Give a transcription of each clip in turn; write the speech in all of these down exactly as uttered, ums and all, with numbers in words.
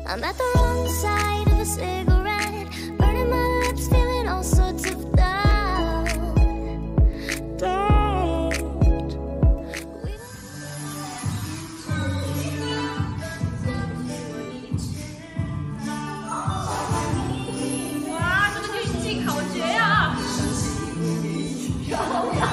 I'm at the wrong side of a cigarette, burning my lips, feeling all sorts of doubt. Doubt. 哇，这个运镜好绝呀！漂亮。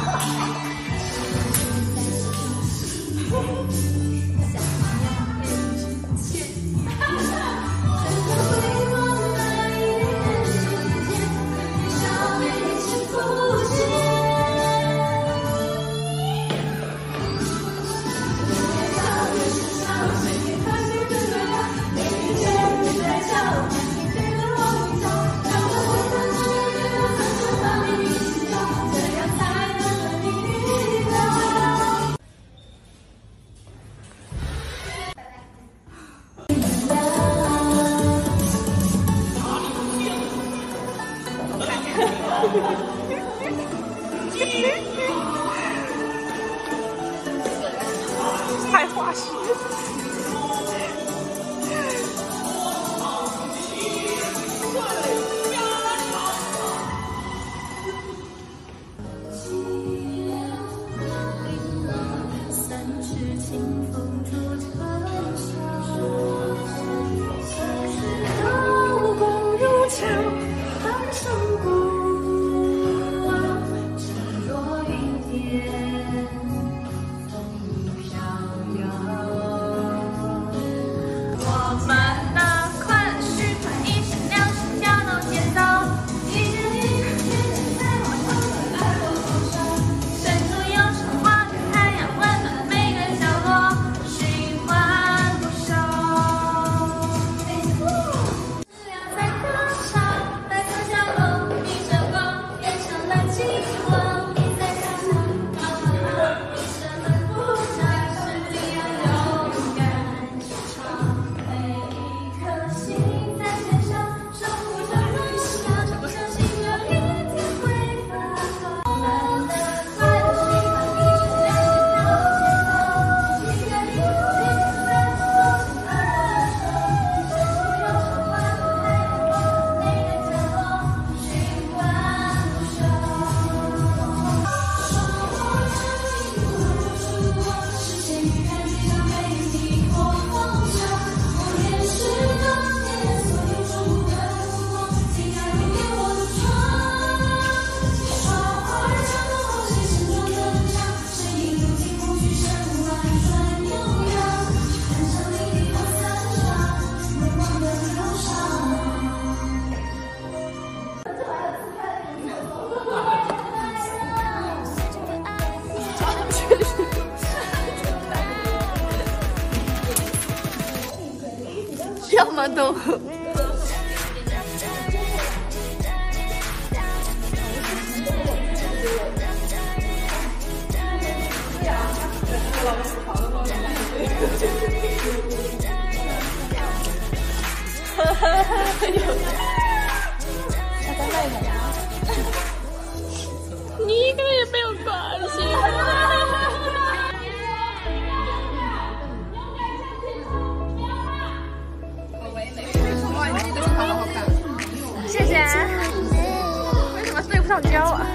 太花式。 这么多。哈哈哈！大家累了吗？你一个人也没有关系。谢谢。为什么对不上焦啊？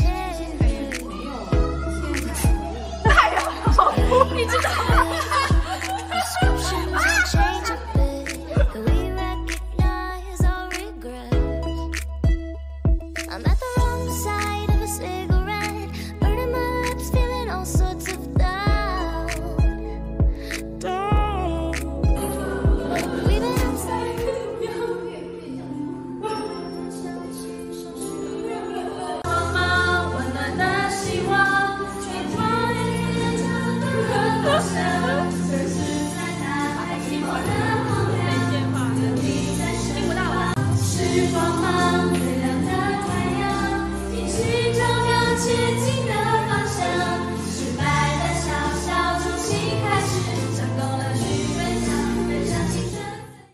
哎呀，好哭，你知道吗？ I'm at the wrong side of a cigarette, burning my lips, feeling all sorts of doubt. Doubt. We've been outside. 温暖的希望，穿过一片长的河山，随时在大海寂寞的旁边，你在身旁，是光芒最亮的太阳，一起照亮前进的方向。失败的小小重新开始，成功了去分享，分享青春。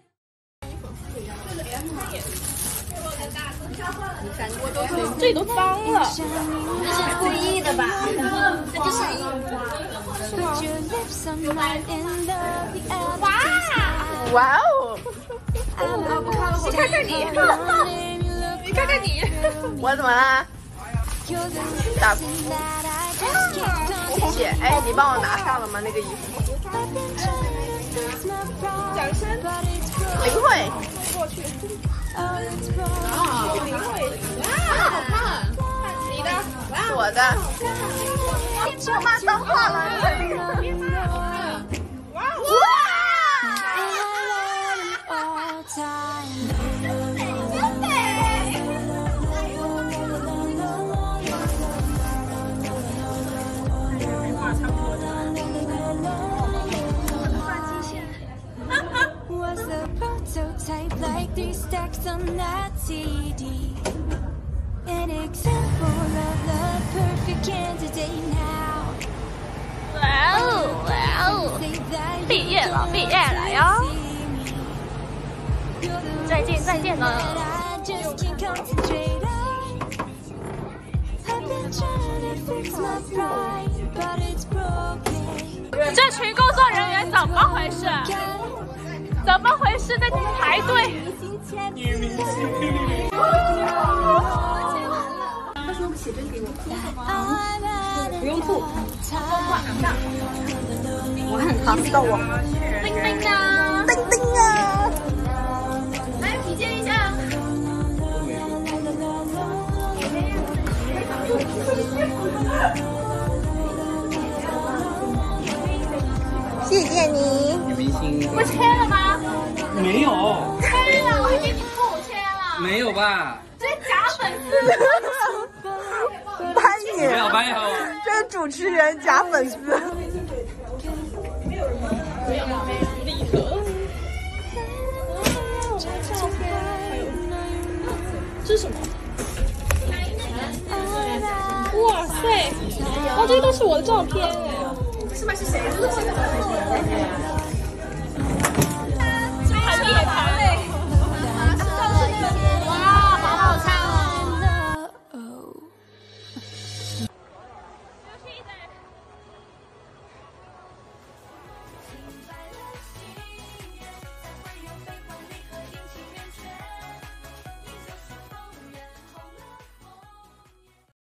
这里都脏了， 这是故意的吧？这就是是吗？ 哇哇哦！ 你看看你，你看看你， 我怎么啦？打，谢谢。哎，你帮我拿上了吗？那个衣服。 掌声。 林慧。 过去。啊，林慧。哇，好看。你的。 我的。我妈脏话了。哇！ Prototype like three stacks on that C D. An example of the perfect candidate now. 哇哦哇哦！毕业了，毕业了哟！再见再见了。这群工作人员怎么回事？怎么回事？在排队。女明星。他说写真给我吧。不用吐。我很好，到我。叮叮啊！叮叮啊！来体检一下。 谢谢你。 女明星。 我签了吗？ 没有。 签了，我还给你凑签了。 没有吧？ 这是假粉丝。 班里。 没有班友。 这个主持人假粉丝。 没有人吗？没有，没有。礼盒。照片。还有。这是什么？哇塞！哇，这些都是我的照片哎。是吗？是谁的？